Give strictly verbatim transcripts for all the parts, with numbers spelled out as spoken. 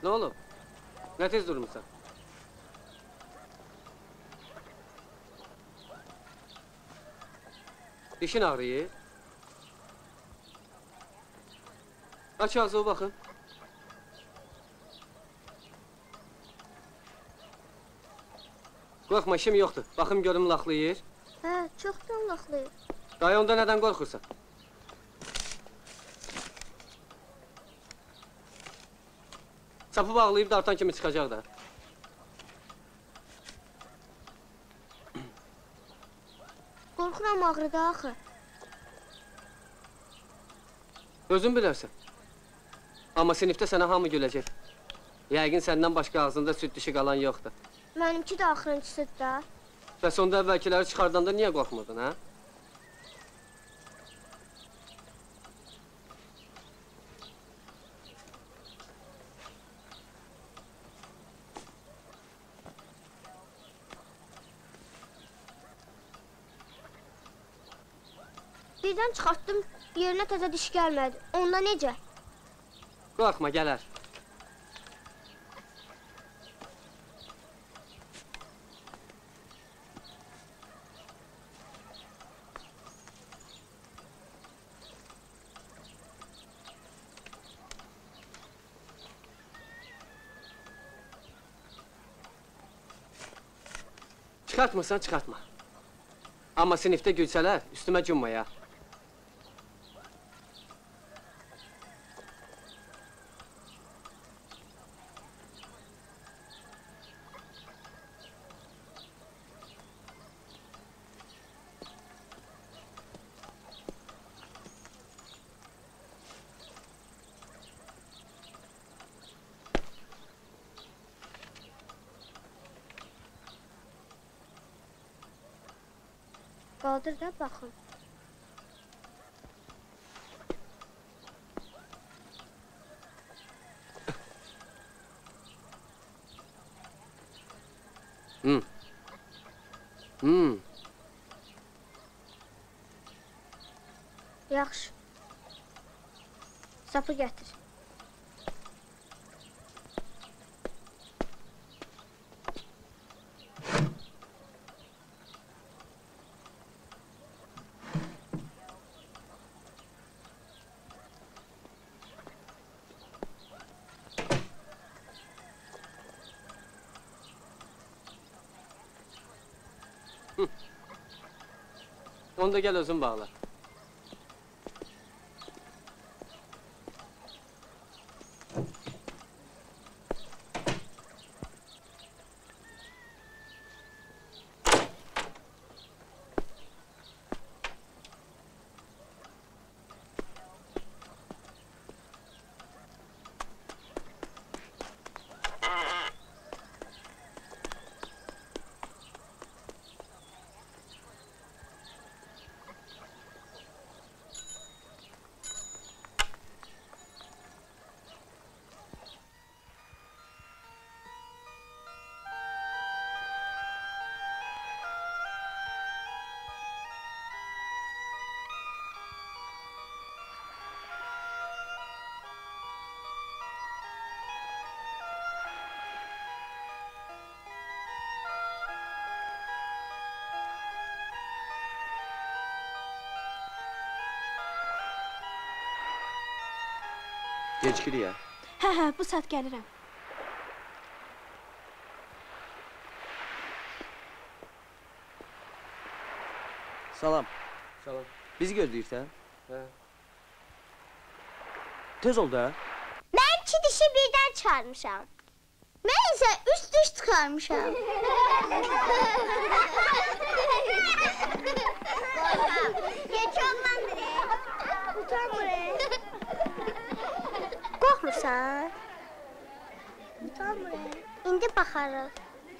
Nə olub? Nə tez durmuşsan? Dişin ağrıyır? Aç ağzı, baxın. Qorxma, işim yoxdur. Baxım görüm laxlayır. Hə, çoxdan laxlayır. Dayı, onda nədən qorxursan? Sapı bağlayıb dartan kimi çıxacaq da. Qorxuram ağrıda axı. Özün bilərsən. Amma sinifdə sənə hamı güləcək. Yəqin səndən başqa ağzında süd dişi qalan yoxdur. Mənimki də axırıncısıdır da. Bəs onda əvvəlkiləri çıxardanda niyə qorxmurdun, hə? Birdən çıxartdım, yerinə təzə diş gəlmədi. Onda necə? Qorxma, gələr. Çıxartmasan, çıxartma. Amma sinifdə gülsələr, üstümə cümmə ya. Qaldır da, baxın. Hmm. Hmm. Yaxşı. Sapı gətir. Onu da gəl özün bağla. Gecikir ya. Hə, hə, bu saat gəlirəm. Salam. Salam. Bizi gözləyirsən? Hə. Tez ol da. Mən iki dişi birdən çıxarmışam. Mən isə üç diş çıxarmışam. Geç ondan biri. Utanmır. Qorxmursan? Utanmır. İndi baxarıq.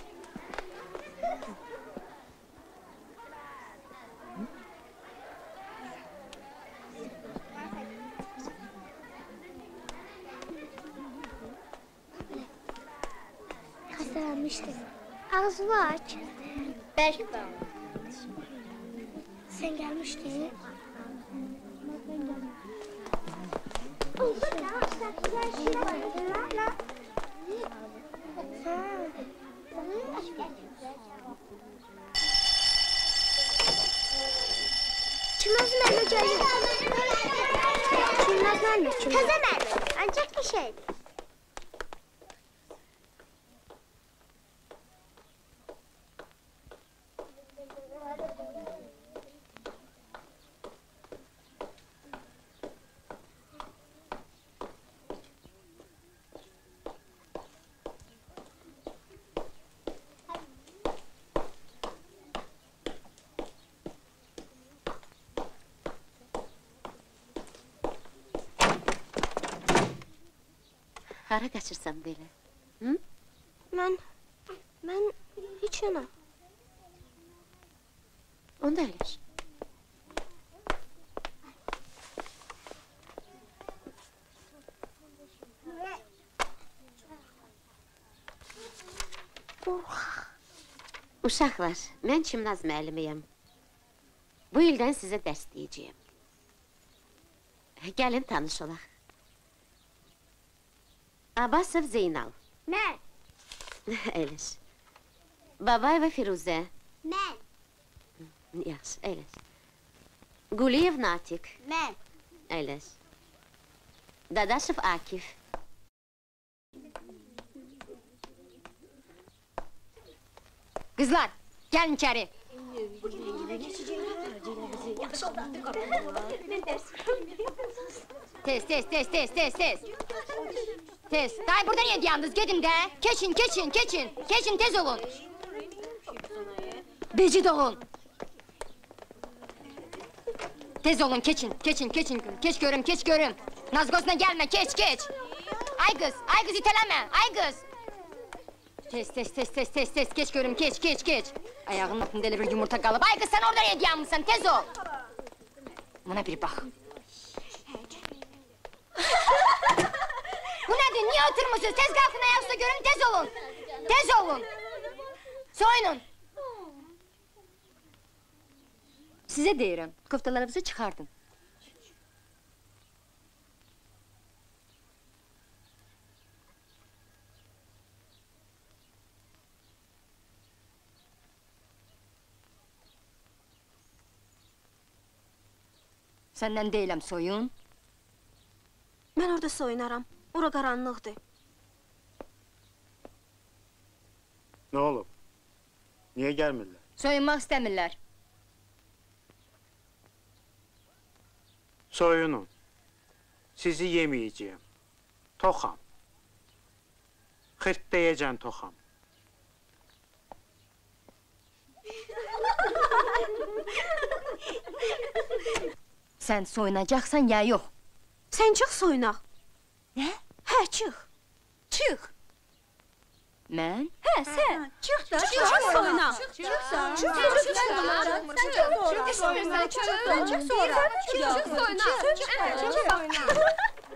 Xəstələnmişdim. Ağzını aç. Bərk bağlı. Sən gəlmişdin? Çimnaz müəllimə gəlir. Çimnaz müəllimə kim? Təzə müəllim, ancaq bir şeydir. Hara qaçırsan belə? Hı? Mən, mən heç yana. Onda əyləş. Uşaqlar, mən Çimnaz müəllimiyəm. Bu ildən sizə dərs deyəcəyəm. Gəlin tanış olaq. Abbasov Zeynal. Mən. Əyləş. Babayeva Firuzə. Mən. Yaxşı, əyləş. Quliyev Natiq. Mən. Əyləş. Dadaşov Akif. Qızlar, gəlin içəri. Tez, tez, tez, tez, tez, tez. Tez. Day burada niye yalnız? Gedin de. Keçin, keçin, keçin. Keçin, tez olun. Becid olun. Tez olun, keçin, keçin, keçin. Keç görüm, keç görüm. Nazgozuna gelme, keç, keç. Ay kız, ay kız iteleme, ay kız. Tez, tez, tez, tez, tez, tez. Keç görüm, keç, keç, keç. Ayağının altında elə bir yumurta kalıp. Ay kız, sen orada niye yanmışsın? Tez ol. Buna bir bak. Bu nedir? Niye oturmuşsunuz? Tez kalkın ayaküstü görün, tez olun. Tez olun. Soyunun. Size deyirəm, koftalarınızı çıxardın. Səndən deyiləm, soyun. Mən orada soyunaram. Ora qaranlıqdır. Ne olub? Niye gelmirlər? Soyunmaq istəmirlər. Soyunun. Sizi yemeyeceğim. Toxam. Xırtlayacağım toxam. Sən soyunacaqsan ya yox? Sən çıx soyunaq. Nə? Hə, çıx. Çıx. Mən? Hə, sən. Çıx da. Çıx soyunaq. Çıx soyunaq. Çıx soyunaq. Sən çıx soyunaq. Çıx soyunaq. Çıx soyunaq. Çıx soyunaq. Çıx soyunaq.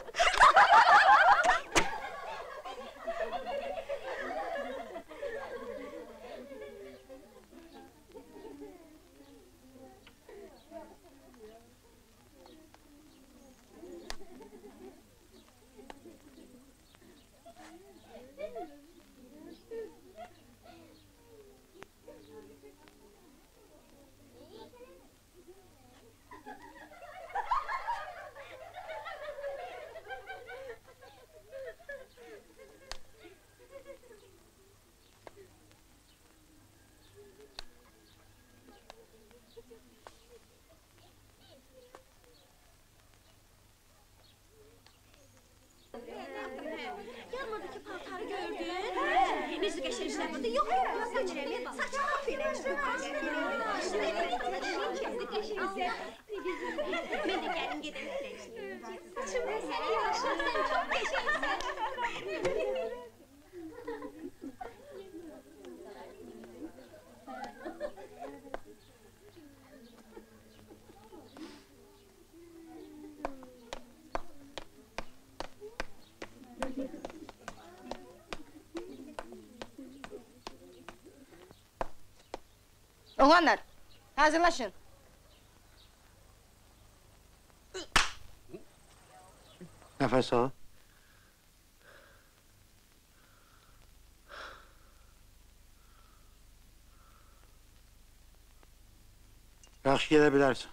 Yanmadakı paltarı gördün? Necə qəşəng işlər burada? Yox, saçma. Saçma belə. Mən də gəlim gedim. Saçım da səni yaxşı, sən çox qəşəngsən. Oğlanlar, hazırlaşın. Nefes al. Yaxşı gedə bilərsən.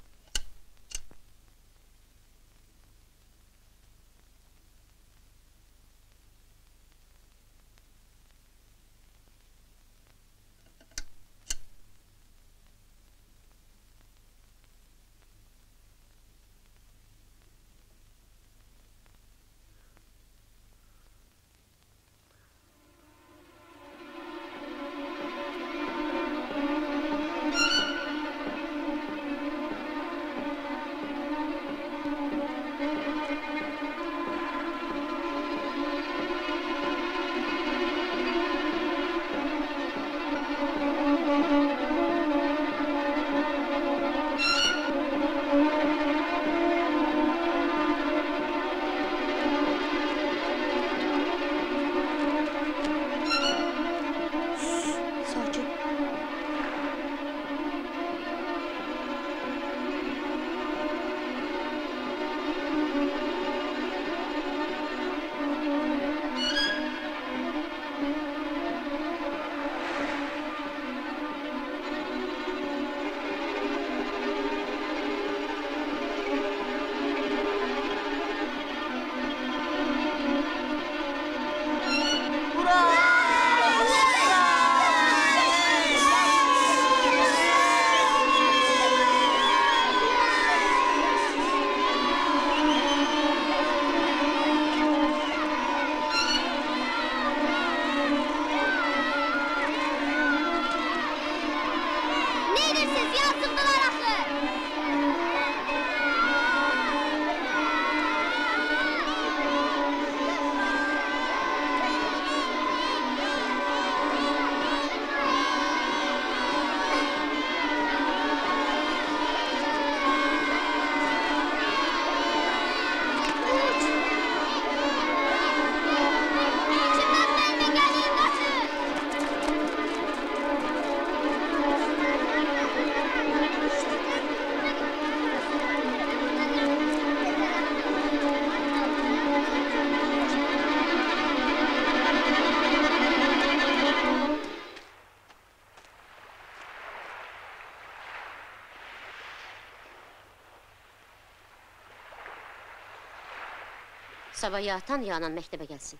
Sabah yatan yanan məktəbə gəlsin.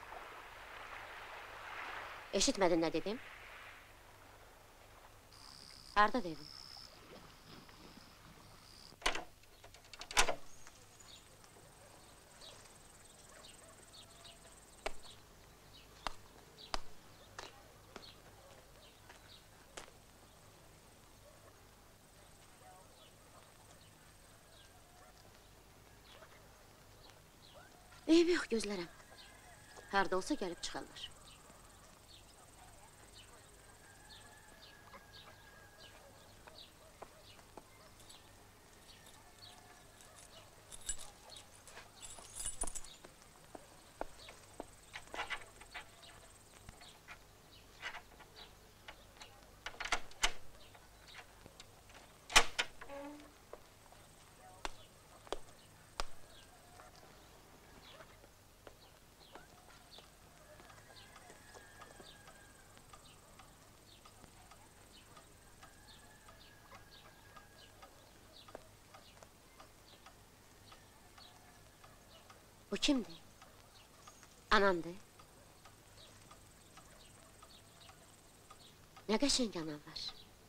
Eşitmədin nə dedim? Harda dedim? Eybi yox, gözlərəm. Harda olsa gəlib çıxarlar. Bu kimdi? Anamdı. Ne qəşəng anam var.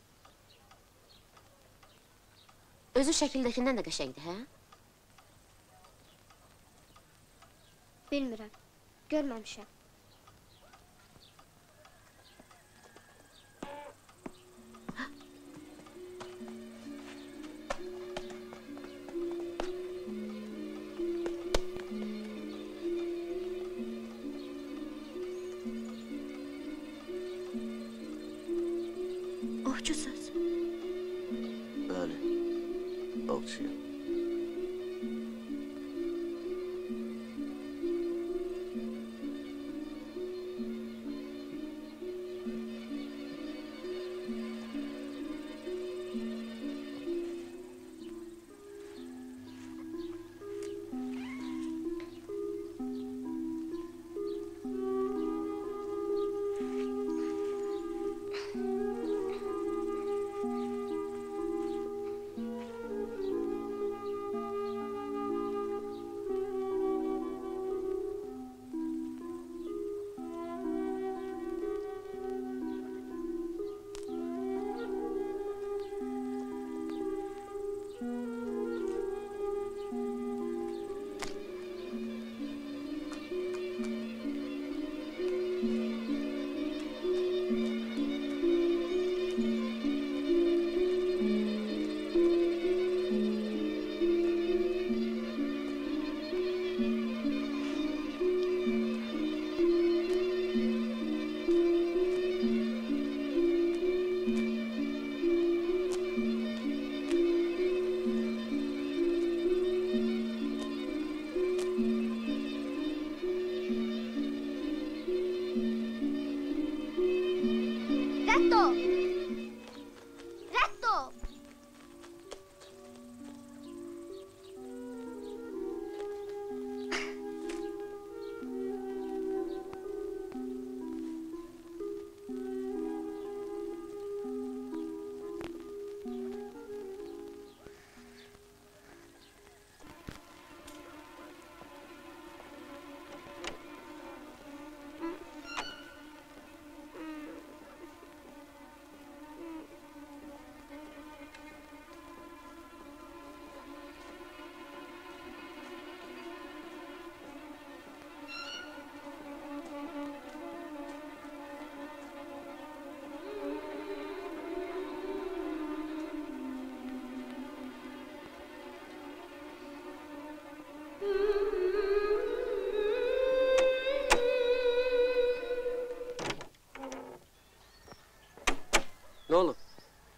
Özü şəkildekindən də qəşəngdi, hə? Bilmirəm, görməmişəm. Ovçusuz. Bəli, ovçuyum.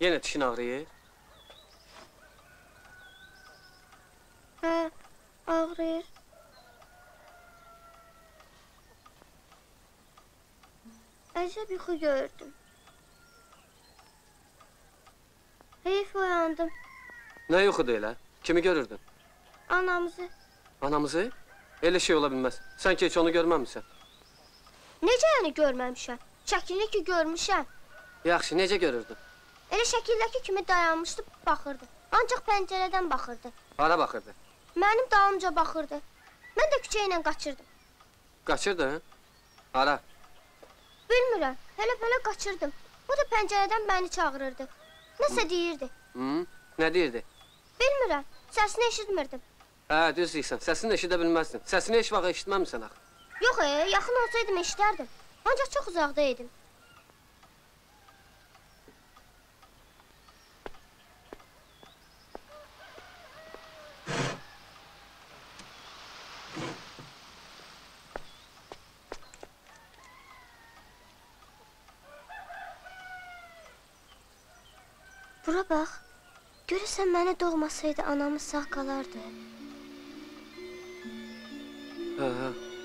Yenə dişin ağrıyır. Hə, ağrıyır. Əcəb yuxu gördüm. Heyf oyandım. Nə yuxudur elə? Kimi görürdün? Anamızı. Anamızı? Elə şey ola bilməz. Sən ki heç onu görməmisən. Necə yəni görməmişəm? Şəklini ki görmüşəm. Yaxşı, necə görürdün? Elə şəkildəki kimi dayanmışdı, baxırdı. Ancaq pəncərədən baxırdı. Hara baxırdı? Mənim dalımca baxırdı. Mən də küçə ilə qaçırdım. Qaçırdın? Hara? Bilmirəm, hələ-hələ qaçırdım. O da pəncərədən məni çağırırdı. Nəsə deyirdi. Hı? Nə deyirdi? Bilmirəm, səsini eşitmirdim. Hə, düz deyirsən. Səsini eşidə bilməzdin. Səsini heç vaxt eşitməmisən axı. Yox, e, yaxın olsaydım eşidərdim. Ancaq çox uzaqda idim. Bura bax. Görürsən məni doğmasaydı anamız sağ qalardı. Hə, hə.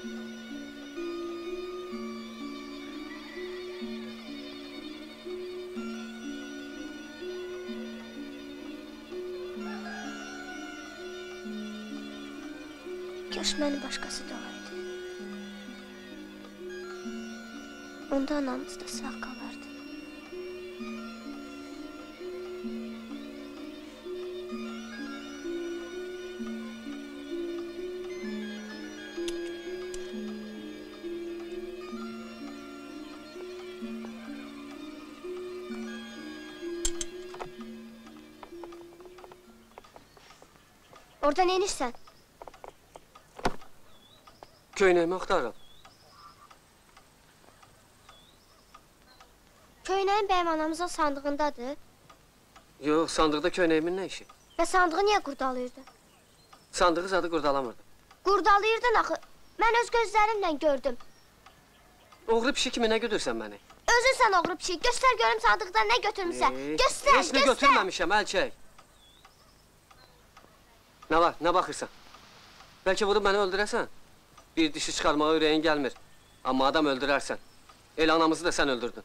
Kaş məni başqası doğaydı. Onda anamız da sağ qalardı. Orada ne inirsən? Köynəyimi axtarıram. Köynəyin bəyəm anamızın sandığındadır. Yox, sandıqda köynəyimin nə işi? Və sandığı niyə qurdalayırdın? Sandığı zadı qurdalamırdım. Qurdalayırdın axı. Mən öz gözlərimlə gördüm. Oğru pişi kimi nə güdürsən məni? Özün sən oğru pişik. Göstər görüm sandıqdan nə götürmüsən. Ee, Göstər, Heç nə göstər. götürməmişəm, əl çək. Nə var, nə baxırsan? Bəlkə vurub məni öldürəsən? Bir dişi çıxarmağa ürəyin gəlmir. Amma adam öldürərsən. El anamızı da sən öldürdün.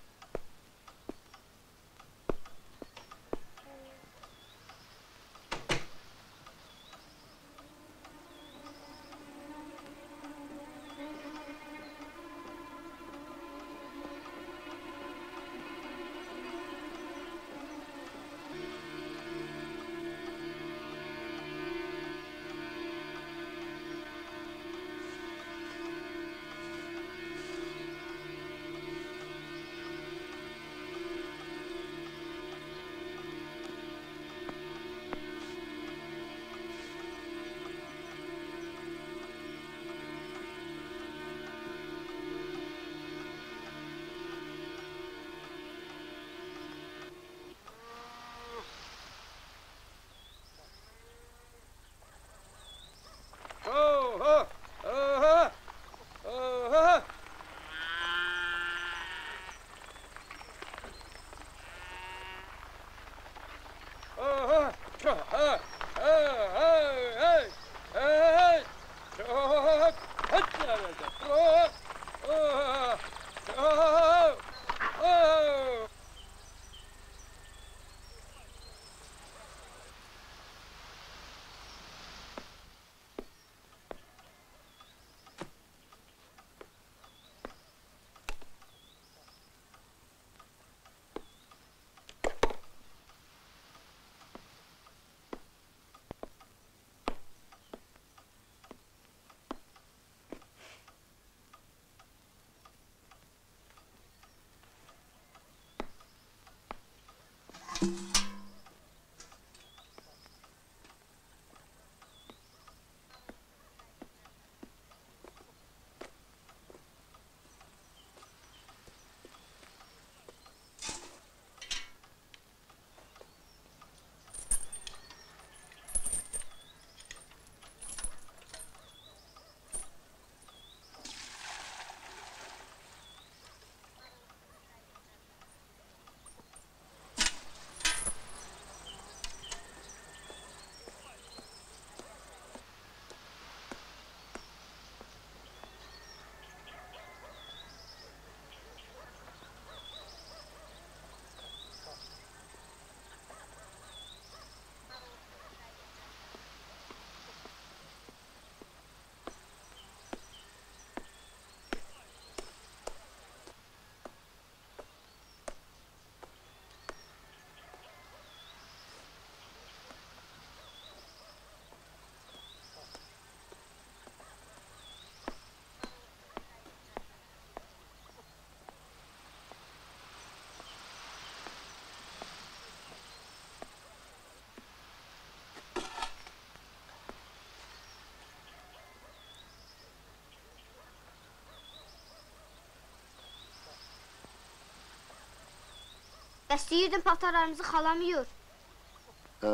Bəs deyirdin paltarlarımızı xalam yuyur. Hə?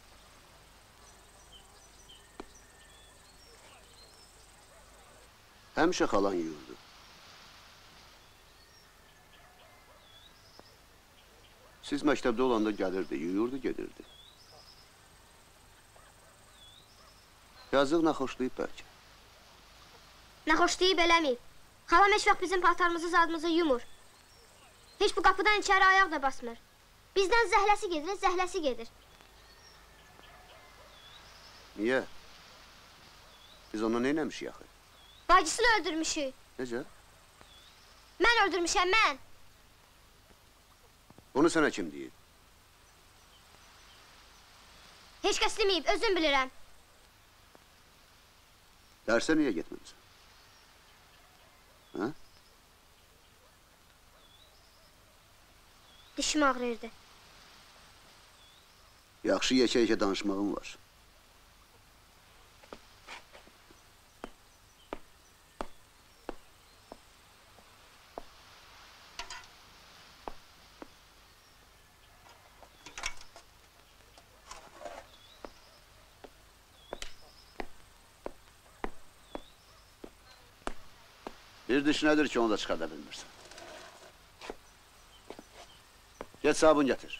Həmişə xalan yuyurdu. Siz məktəbdə olanda gəlirdi, yuyurdu, gedirdi. Yazıq naxoşlayıb bəlkə. Naxoşlayıb eləməyib. Xalam heç vaxt bizim paltarımızı, zadımızı yumur. Heç bu qapıdan içəri ayaq da basmır. Bizdən zəhləsi gedir, zəhləsi gedir. Niyə? Biz onu neyləmişik axı? Bacısını öldürmüşük. Necə? Mən öldürmüşəm, mən. Onu sənə kim deyir? Heç kəs deməyib, özüm bilirəm. Dərsə niyə getməmisən? Hə? Dişim ağrıyırdı. Yaxşı yekə-yekə danışmağım var. Bir diş nədir ki, onu da çıxarda bilmirsən? Get sabun gətir.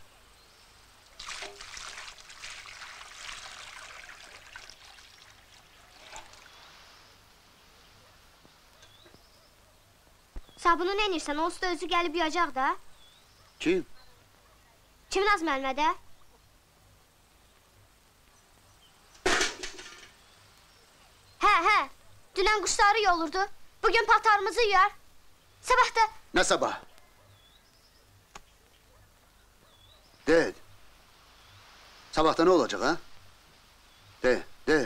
Sabunu nə edirsən? O usta özü gəlib yuyacaq da. Kim? Kimin az mənmədə? Hə, hə. Dünən quşları yolurdu. Bugün paltarımızı yuyar. Sabah da... Nə sabah? De. Sabahda nə olacaq, ha? De, de.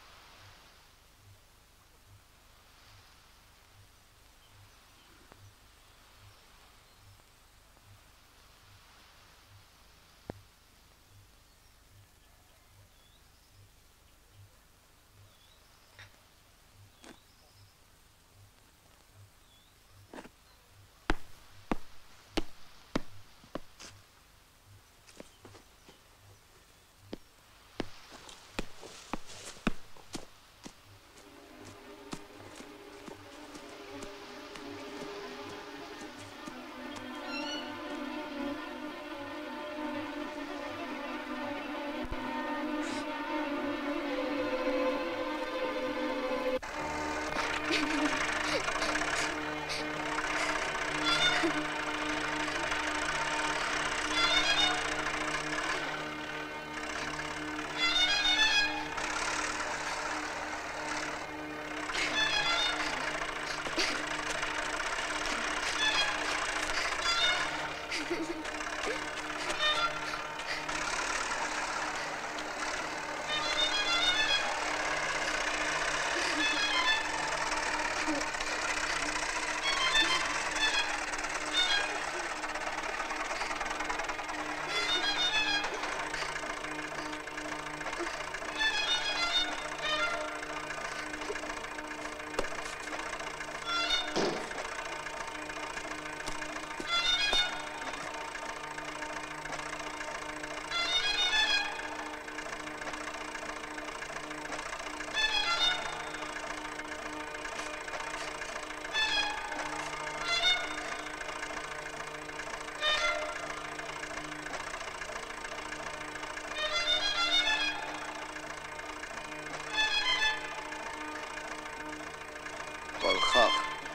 Korkak.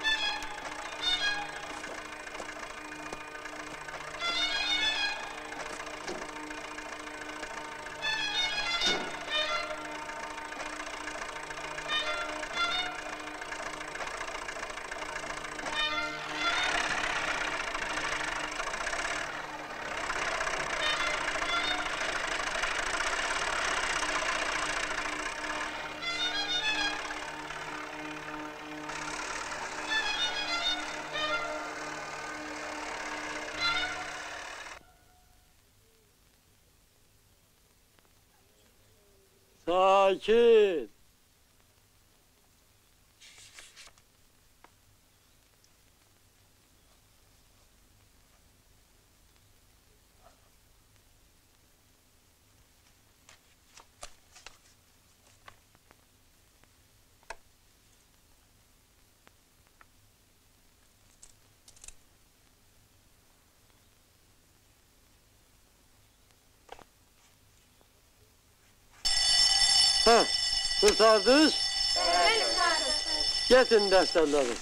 Sakin. Ha, kurtardınız? Getirin derslerleri.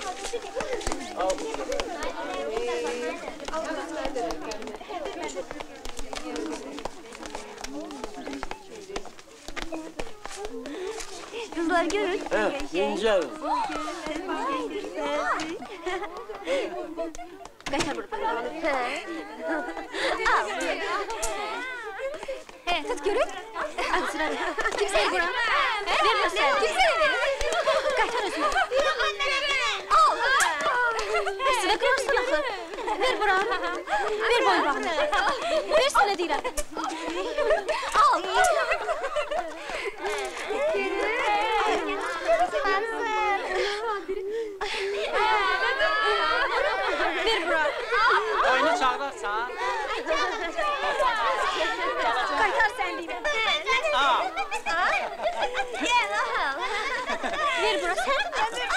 Kızlar görün. He, incelin. Kaçar buradan. He, tut görün. Al sıra. Kimseye verin. Ver sen. Kimseye verin. Kaçar Osman. Al. Üstüne kırarsın axı. Ver buram. Ver boynbağını. Ver sana deyirəm. Al. Ver buram. Oyunu çağırarsan. Qaytar sən deyirəm. Al. Gel al. Ver buram sən.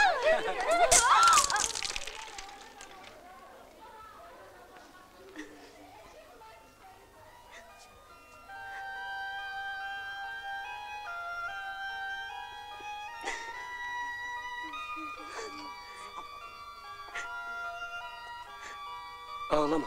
Ağlama.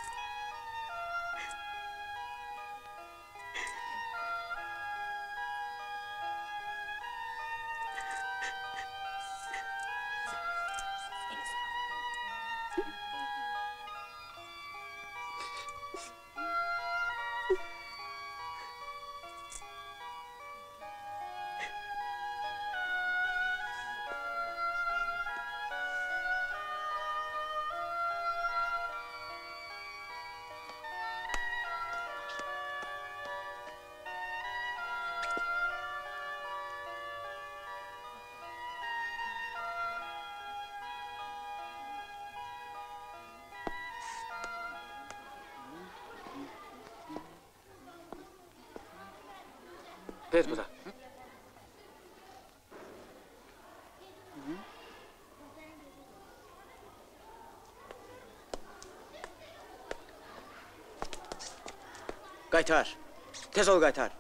Ver bura. Qaytar. Tez ol qaytar.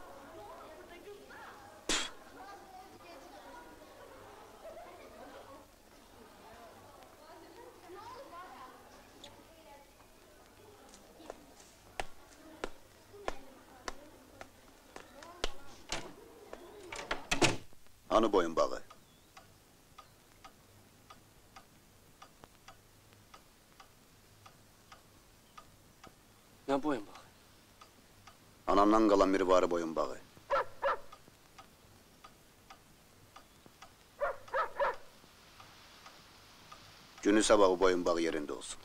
Hanı boyun bağı? Ne boyun bak? Anamdan kalan bir varı boyun bağı. Günü sabahı boyun bağı yerinde olsun.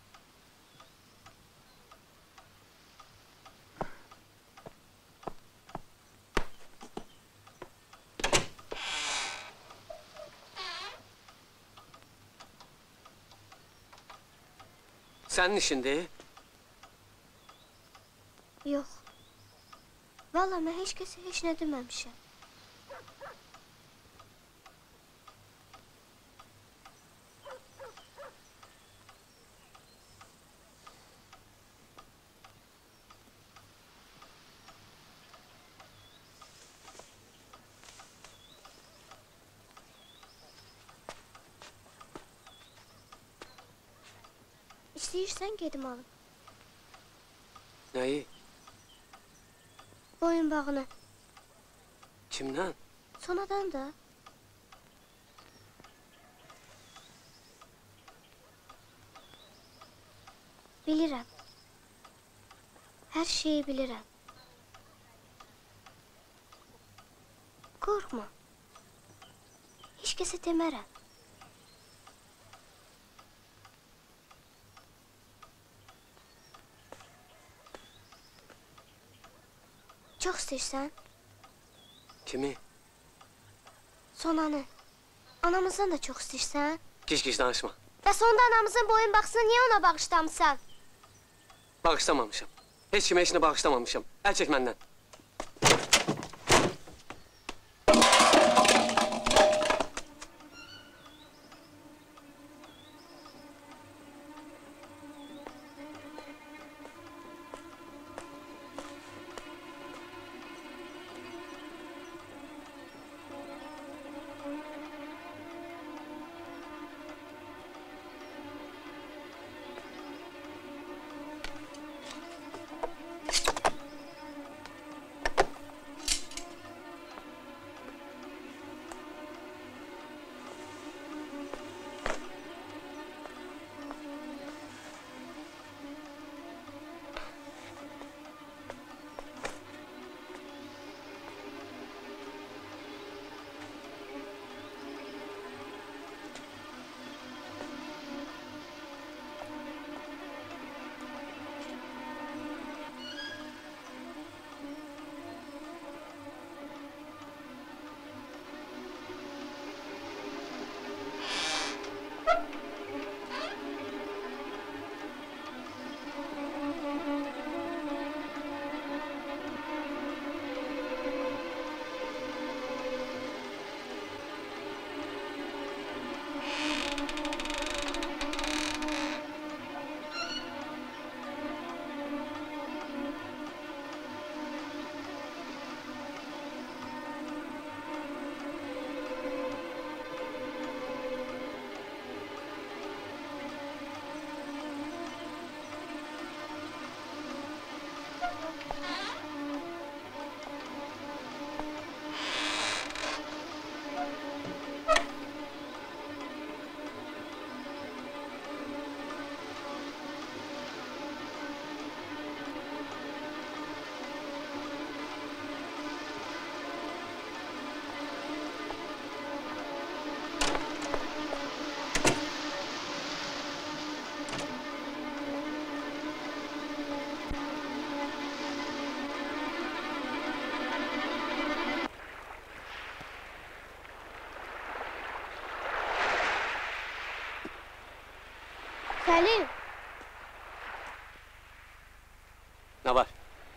Senin işin değil. Yox. Valla mən heç kəsə heç nə deməmişəm. İstəyirsən gedim alım. Neyi? Boyun bağını. Kimden? Sonradan da. Bilirəm. Hər şeyi bilirəm. Qorxma. Heç kəsə demərəm. Çox istəyirsən? Kimi? Sonanı. Anamızdan da çox istəyirsən? Gic-gic danışma. Bəs onda anamızın boyun baxsın, niyə ona bağışlamısan? Bağışlamamışım. Heç kimə işini bağışlamamışım. Əl çək məndən. Səlim, Nə var?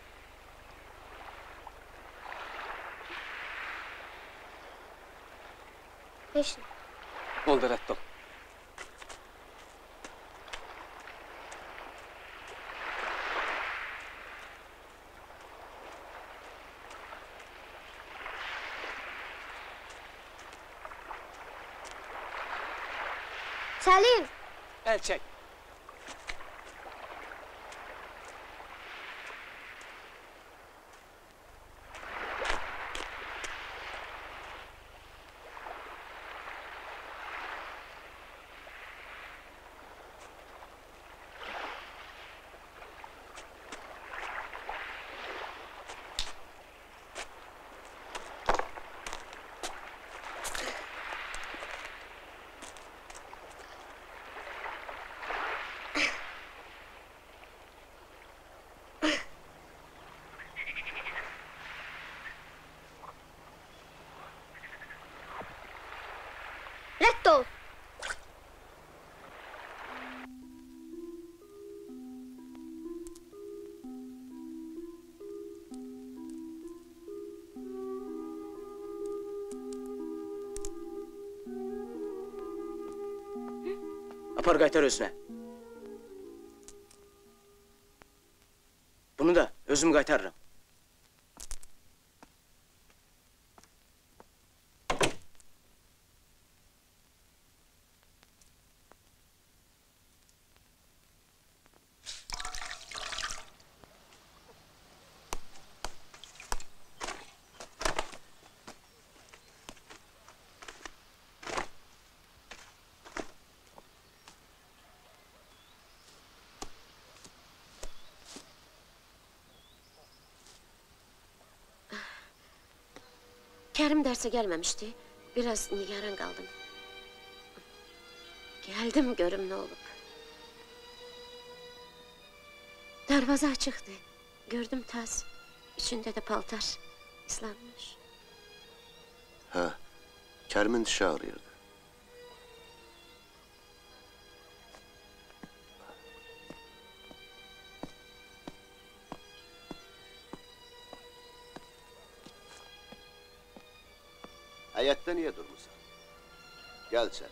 heç nə. Onda rədd ol. Səlim, Əl çək. rədd ol. Apar qaytar özünə. Bunu da özüm qaytarıram. Kerim derse gelmemişti. Biraz nigaran kaldım. Geldim görüm ne olup. Darvaza açıktı. Gördüm tas. İçinde de paltar. Islanmış. Ha, Kerim'in dişi ağrıyordu. Həyətdə niye durmuşsan? Gel sen.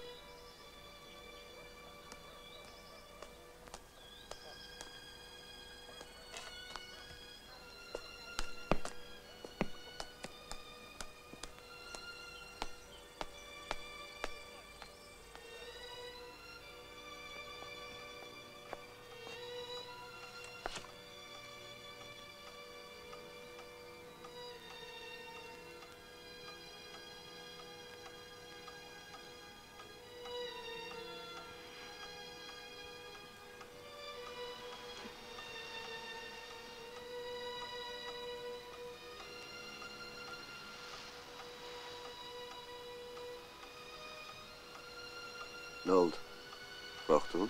Ne oldu? Korktun?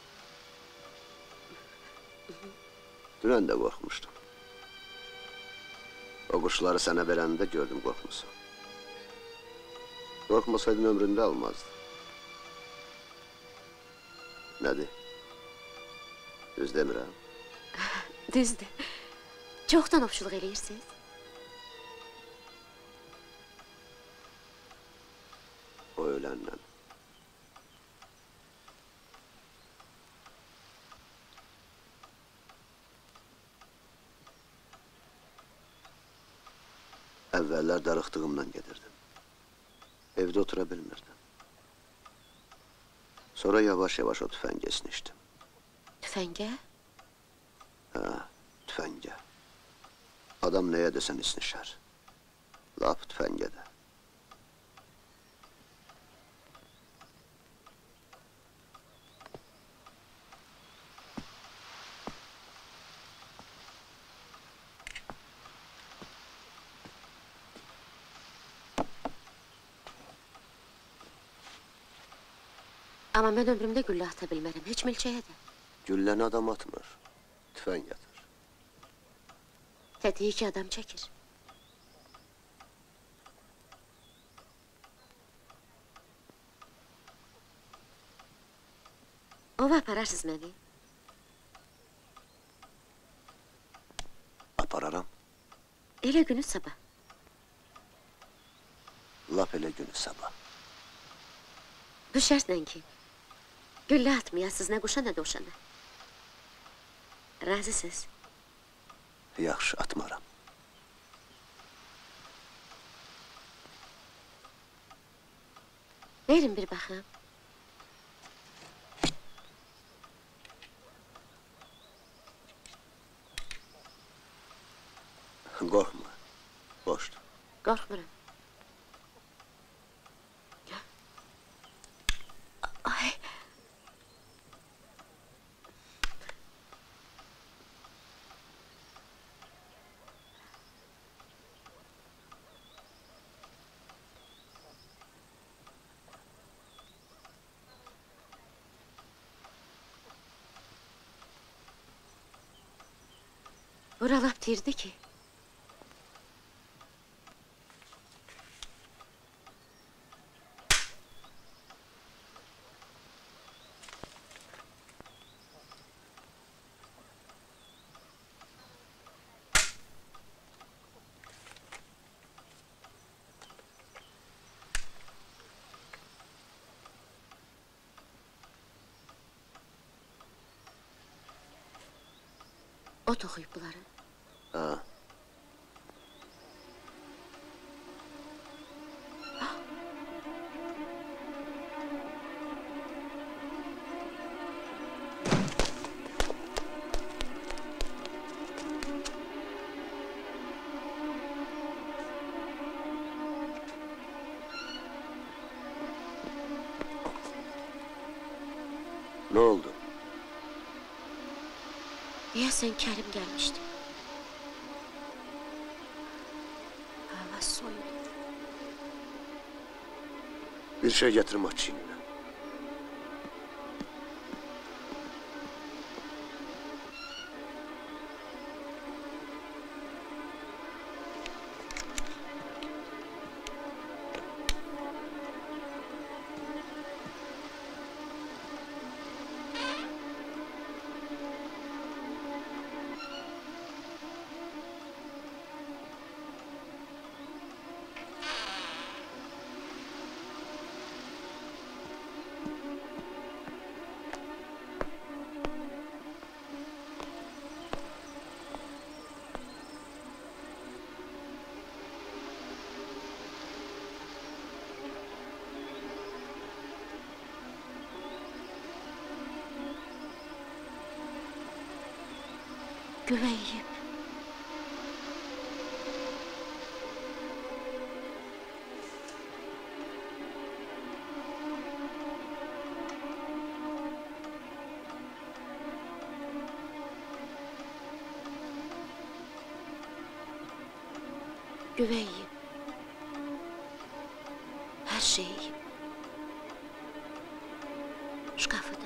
Dünən də korkmuştum. O kuşları sana verəndə gördüm korkmuşsun. Korkmasaydın ömründe almazdı. Nədir? Düz demirəm. Düzdür. Çoxdan ovçuluq eləyirsiniz. O ölenle. Əvvəllər darıxdığımdan gedirdim. Evde otura bilmirdim. Sonra yavaş yavaş o tüfəngi esnişdim. Tüfenge? Ha, tüfənge. Adam neye desen esnişer. Lap tüfənge de. Ama ben ömrümde gülle ata bilmərəm, heç milçəyə də. Gülləni adam atmır. Tüfəng atır. Tətiyi ki adam çəkir. Ova apararsınız məni. Apararam. Elə günü sabah. Lap elə günü sabah. Bu şərtlə ki, güllə atmayasınız nə quşa, nə dovşana. Razısınız? Yaxşı, atmaram. Verin bir baxım. Qorxma, boşdur. Qorxmuram. Ay. Bura lap tirdi ki. O toxuyub bunları. Ha. Ne oldu? Deyəsən Kərim gəlmişdi. Hava soyudu. Bir şey getirin açayım. Güveyim. Güveyim. Her şeyi. Şkafıda.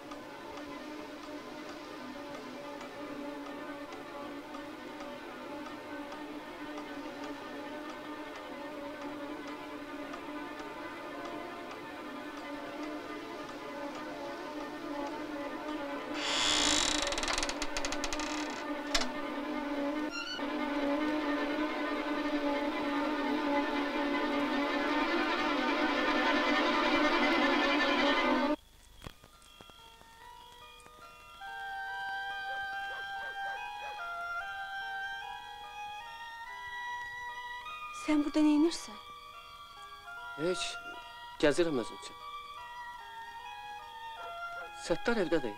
Sen burada neyinirsən? Heç, gəzirəm özüm üçün. Səttar evdədir.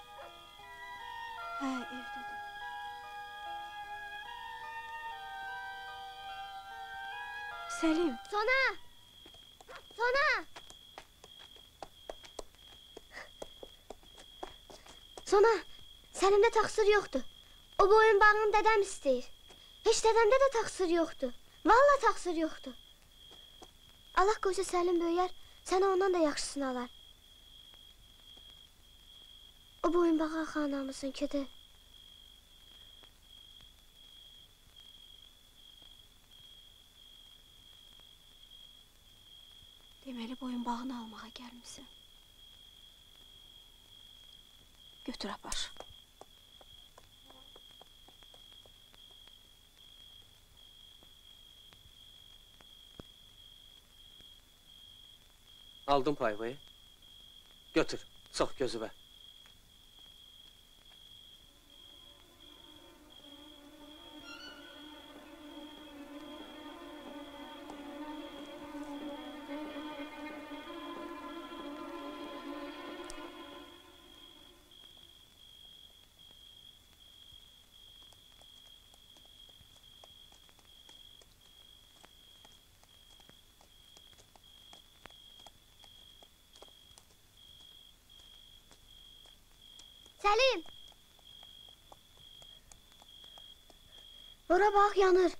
Hə, evdədir. Səlim. Sona! Sona! Sona, Səlimdə taksir yoxdur. O boyun bağını dədəm istəyir. Heç dədəmdə də taksir yoxdur. Vallahi taksir yoxdur. Allah qoysa Səlim böyüyər, sənə ondan da yaxşısını alar. O boyun bağı xanamızın kedi. Deməli boyun bağını almağa gəlmişsən. Götür apar. Aldım payvayı. Götür, sok gözüme. Selim! Ora bak yanır.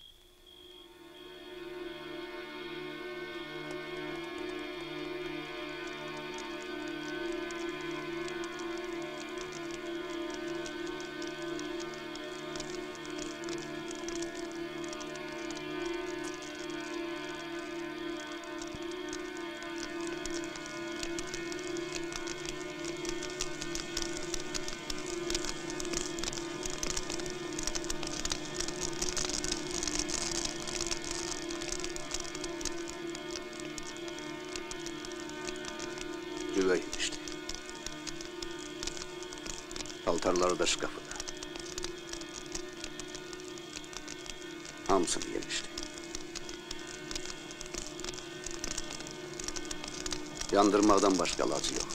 Güve yemişti. Paltarları da şkafıda. Hamsını yemişti. Yandırmaktan başka ilacı yok.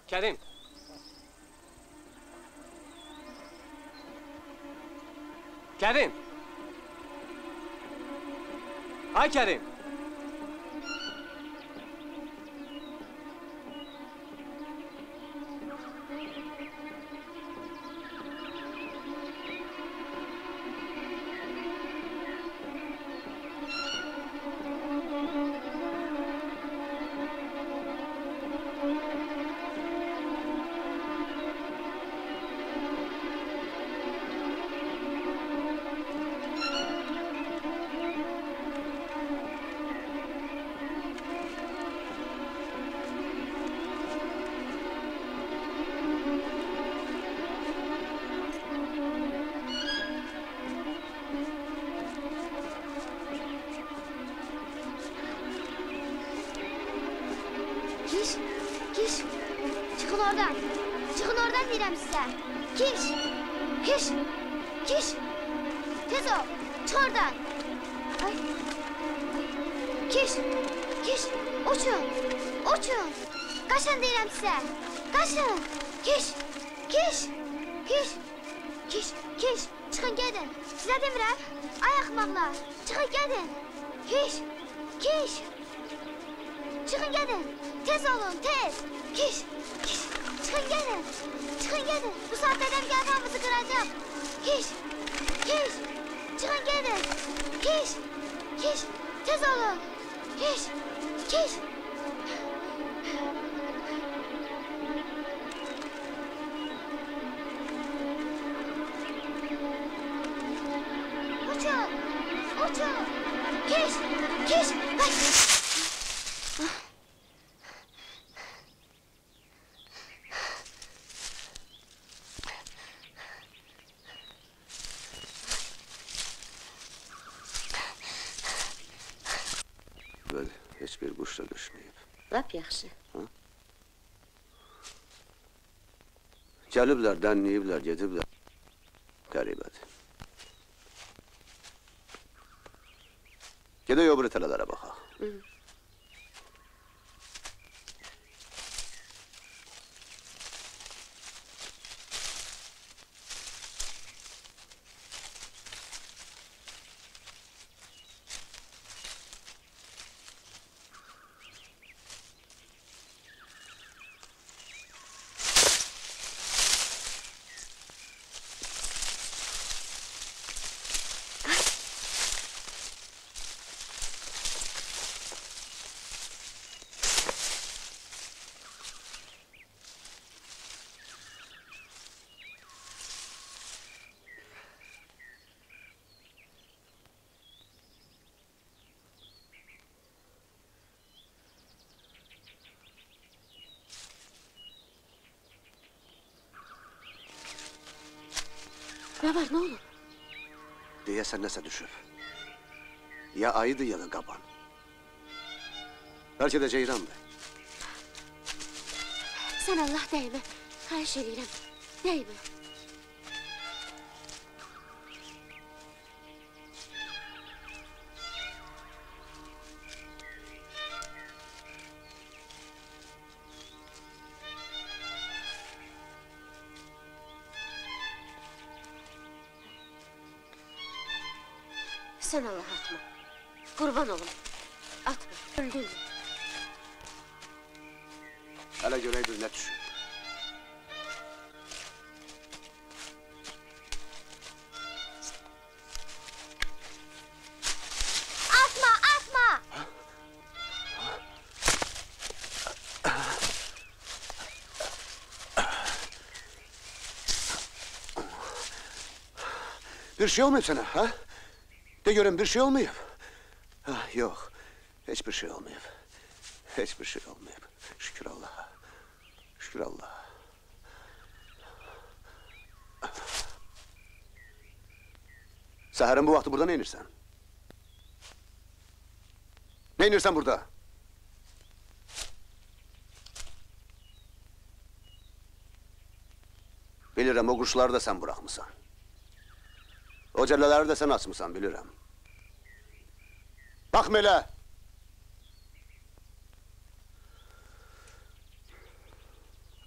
Kərim. Kərim. Ay Kərim. Kiş, kiş. Çıkın oradan. Çıkın oradan deyirəm sizə. Kiş, kiş, kiş. Tez ol, çık oradan. Ay. Kiş, kiş. Uçun, uçun. Kaçın deyirəm sizə. Kaçın. Kiş, kiş, kiş. Kiş, kiş. Çıkın gedin. Sizə demirəm. Ay axmaqlar. Çıkın gedin. Kiş, kiş. Çıkın gedin. Tez olun, tez. Kiş, kiş. Çıkın gedin. Çıkın gedin. Bu saatte dedem gelmemizi kıracak. Kiş, kiş. Çıkın gedin. Kiş, kiş. Tez olun. Kiş, kiş. Uçun, uçun. Kiş, kiş. Ay. Bəli, heç bir quş da düşməyib. Lap yaxşı. Gəliblər, dənləyiblər, gediblər. Qəribədir. Gedək o biri tələlərə baxaq. Hı. Ne var, ne olur? Deyəsən nəsə düşüb. Ya ayıdır, ya da qaban. Bəlkə də ceyrandır. Sen Allah değme. Xahiş edirəm. Değme. Sen Allah atma. Kurban olum. Atma. Öldün mü? Hələ görəydir nə düşüb. Atma, atma! Bir şey olmayıb sana, ha? De görüm, bir şey olmayıb. Ha, yok, hiçbir şey olmayıb. Hiçbir şey olmayıb. Şükür Allah'a. Şükür Allah'a. Səhərin bu vaxtı burada ne inirsən? Ne inirsən burada? Bilirəm, o quşları da sən bırakmısan. O cəllələri də sən açmısan, bilirəm. Baxma elə!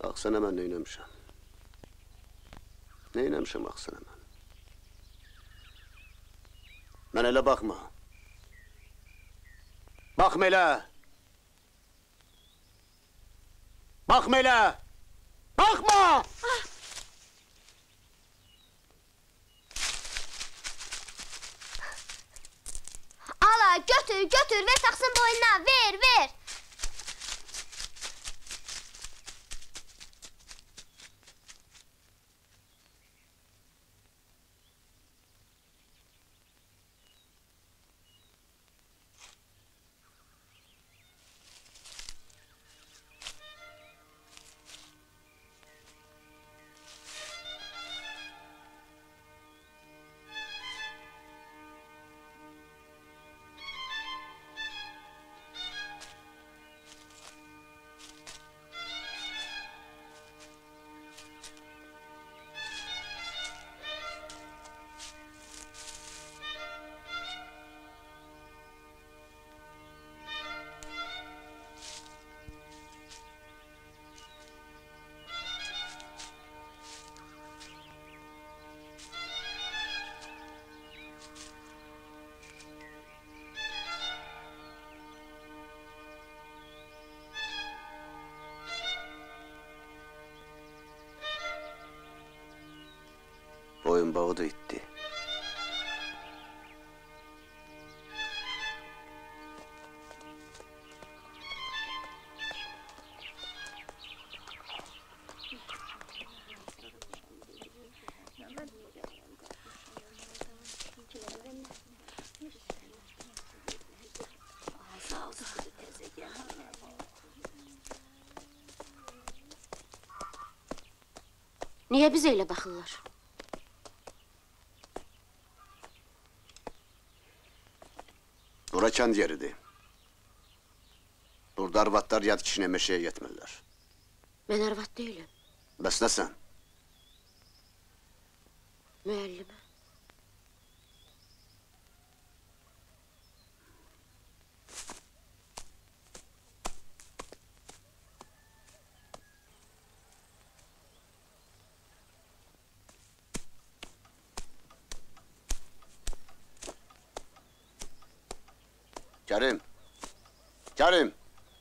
Axsana mən neyləmişəm? Neyləmişəm axsana mən? Mən elə baxma. Baxma elə! Baxma elə! Baxma! Ala, götür, götür, ver taxsın boynuna, ver, ver. Boyun bağı da itti. Niyə bizə elə baxırlar? Bura kənd yeridir. Burada arvatlar yad kişinə meşəyə getmirlər. Mən arvad deyiləm. Bəs nəsən? Müəllimə. Kerim! Kerim!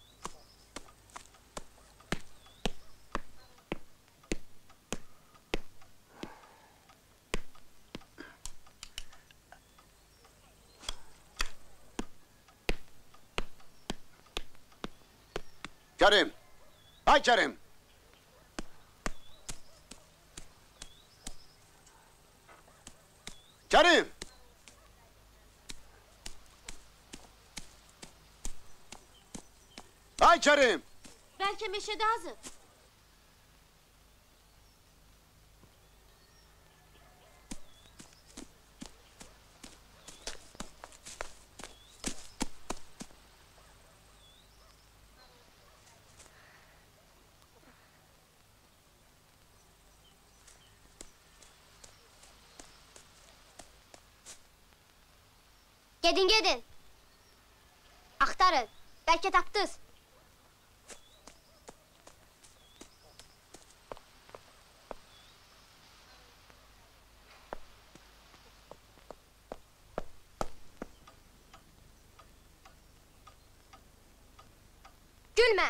Kerim! Ay Kerim! Kerim! Ay Kerim! Bəlkə meşədə azıb. Gedin, gedin. Axtarın, bəlkə tapdınız. Gülmə!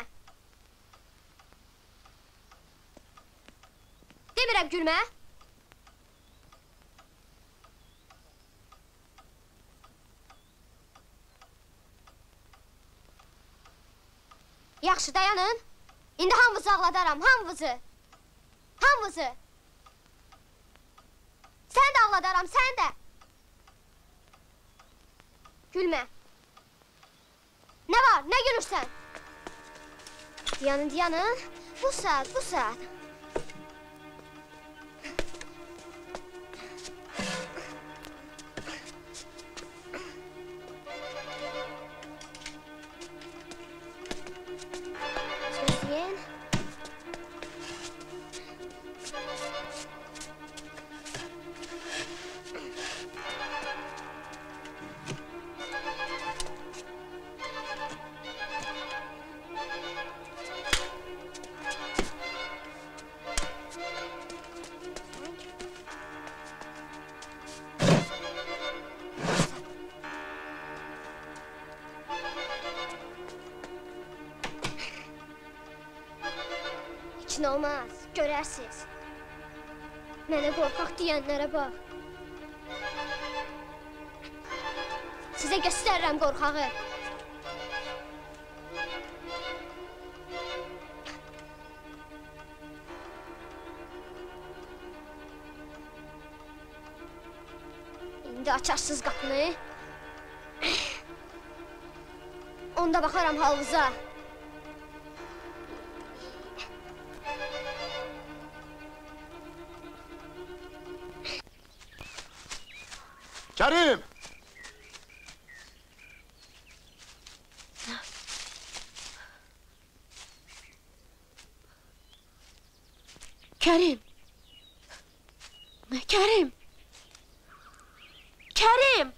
Demirəm gülmə! Yaxşı, dayanın. İndi hamınızı ağladaram, hamınızı. Hamınızı. Sən də ağladaram, sən də. Gülmə. Nə var, nə gülürsən? Dayanın, dayanın. Bu saat, bu saat. Gözleyin. Sakin olmaz, görərsiniz. Mənə qorxaq deyənlərə bax. Sizə göstərirəm qorxağı. İndi açarsınız qapını. Onda baxaram halınıza. Kerim! Kerim! Kerim! Kerim!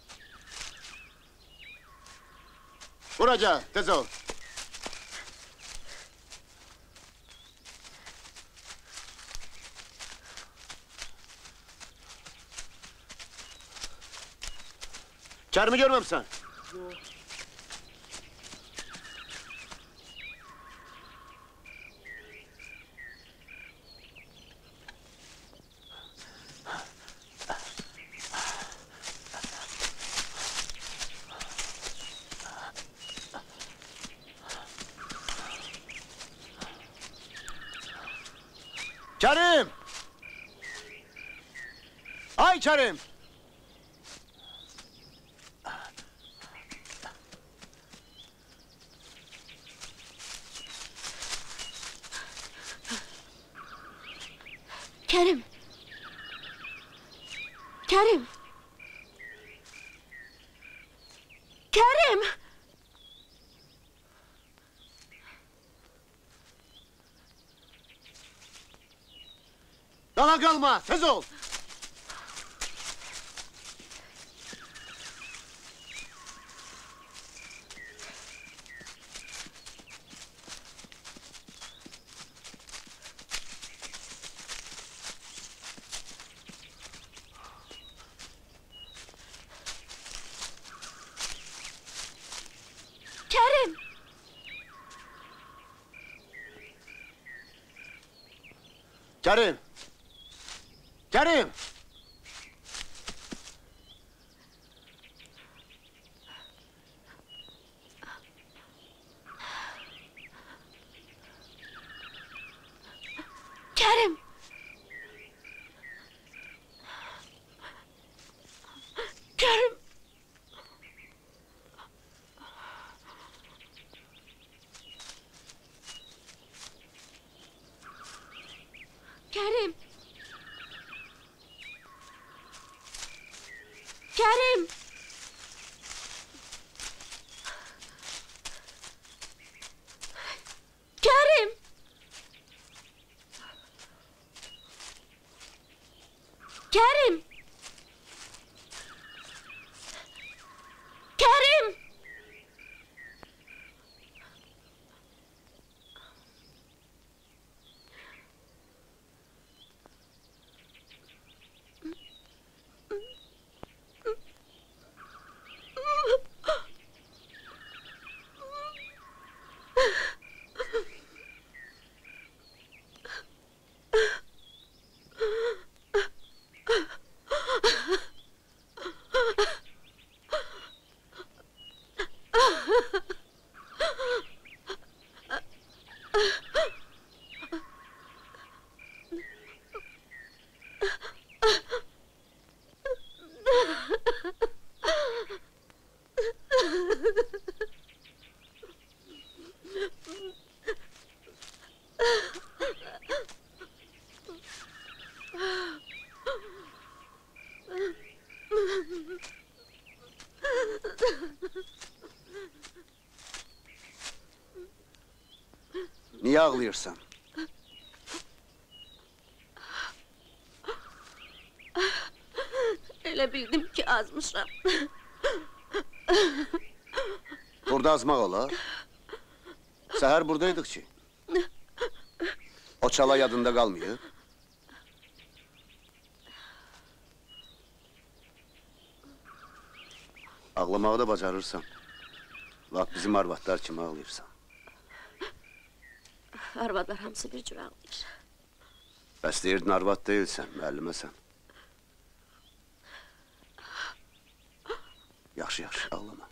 Buraca, tez ol. Kerim'i görmemişsin. Yok. Kerim! Ay Kerim! Kerim! Kerim! Kerim! Dala kalma, tez ol! Kerim! Kerim! Kerim! Kerim! Kerim! Kerim! Kerim! Kerim! Kerim! Kerim! Niye ağlıyorsun? Elə bildim ki, azmışam. Burada azmaq olar. Səhər buradaydık ki. O çala yadında qalmıyor. Ağlamağı da bacarırsan. Bak bizim arvatlar kimi ağlayırsan. Arvadlar hamısı bir cür ağlayır. Bəs deyirdin arvad deyilsən, müəlliməsən. Yaxşı, yaxşı, ağlama.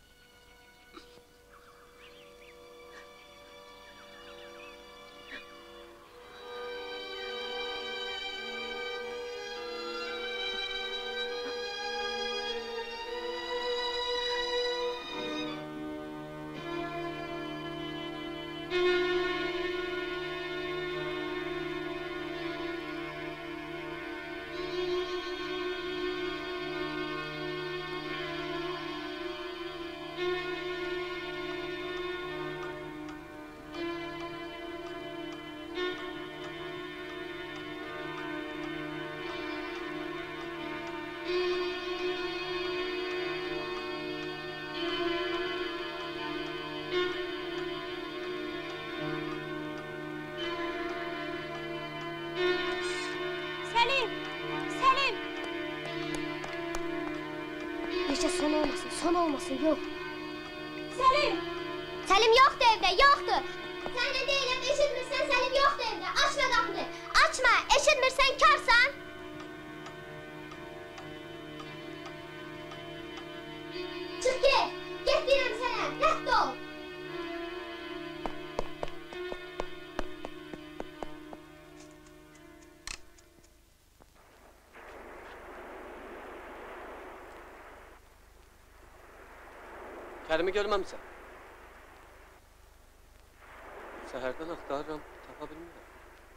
Neşe son olmasın, son olmasın, yok. Selim! Selim yoktu evde, yoktu. Sen de değilim, eşitmirsen Selim yoktu evde. Açma kapını, açma. Eşitmirsen karsan. Çık git, git diyorum sana, redd ol. Kərimi görməmsən? Səhərdən axtarıram, tapa bilmirəm.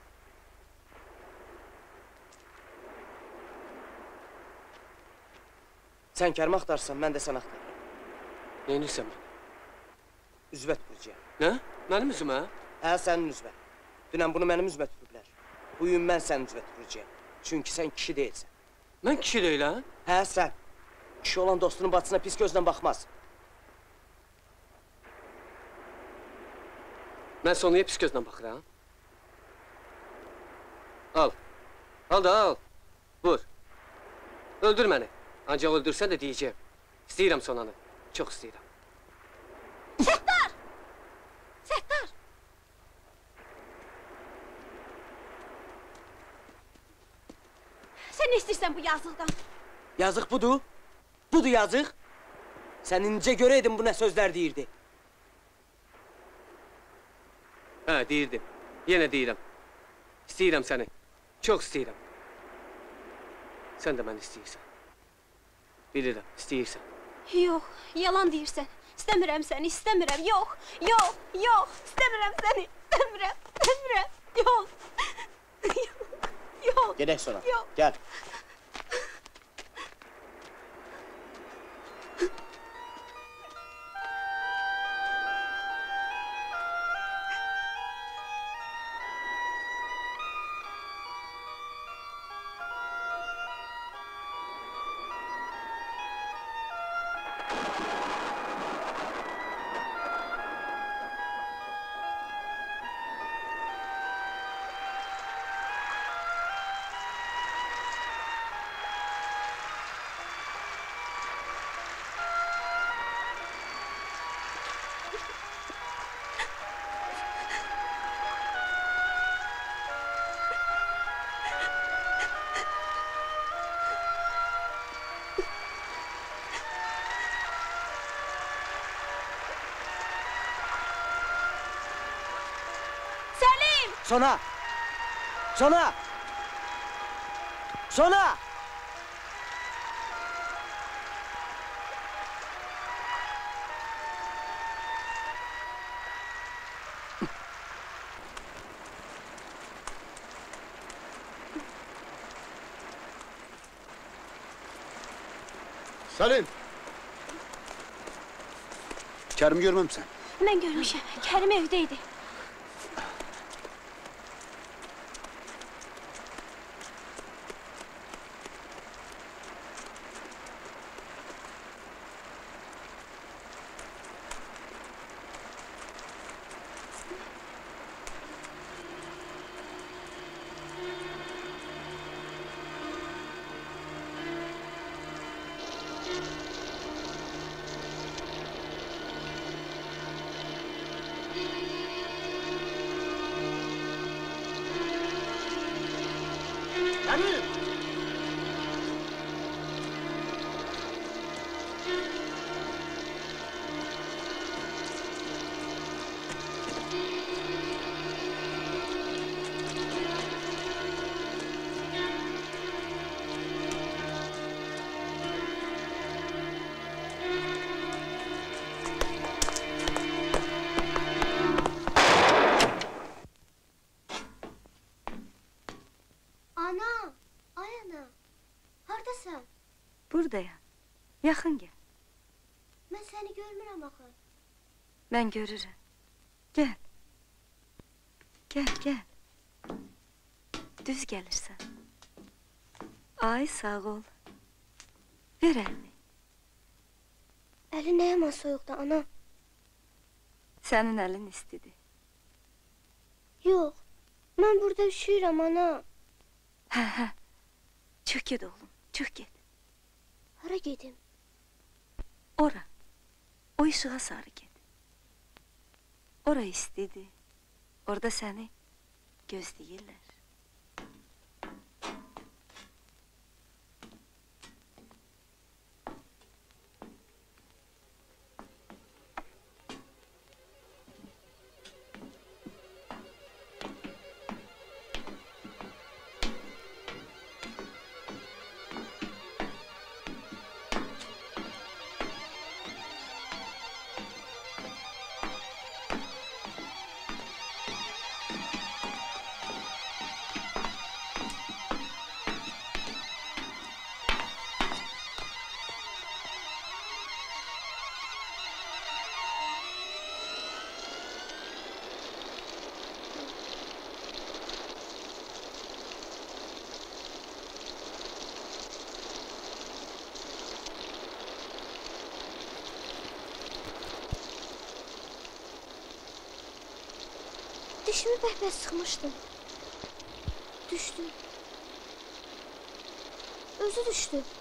Sən Kərimi axtarsan, mən də sən axtarıram. Neynirsən mən? Üzvət vuracağım. Nə? Mənim üzümə? Hə, sənin üzvət. Dünən bunu mənim üzvət vurublər. Bugün mən sənin üzvət vuracağım. Çünki sən kişi deyilsən. Mən kişi deyiləm? Hə, sən. Kişi olan dostunun bacısına pis gözlə baxmaz. Mən Sonaya pis gözlə baxıram. Al. Al da al. Vur. Öldür məni. Ancaq öldürsən də deyəcəm. İstəyirəm Sonanı. Çox istəyirəm. Səttar! Səttar! Sən nə istəyirsən bu yazıqdan? Yazıq budur. Budur yazıq. Sən incə görəydin bu nə sözlər deyirdi. Hə, deyirdim. Yenə deyirəm. İstəyirəm səni. Çox istəyirəm. Sən də məni istəyirsən. Bilirəm, istəyirsən. Yox, yalan deyirsən. İstəmirəm səni, istəmirəm. Yox, yox, yox. İstəmirəm səni. İstəmirəm, istəmirəm. Yox. Yox. Gedək sonra. Yox. Gəl. Sona! Sona! Sona! Salim! Kərimi görməmsən? Mən görmüşəm, Kərim evdəydi. Yaxın gəl. Mən səni görmürəm axı. Mən görürəm. Gəl. Gəl, gəl. Düz gəlirsən. Ay, sağ ol. Ver əlini. Əli nə yaman soyuqda, ana? Sənin əlin istidir. Yox, mən burada üşüyürəm, ana. Hə, hə. Çıx get oğlum, çıx get. Hara gedim? Ora. O işığa sarı get. Ora istidir. Orada səni gözləyirlər. Dişimi bəhbəz sıxmışdım. Düşdü. Özü düşdü.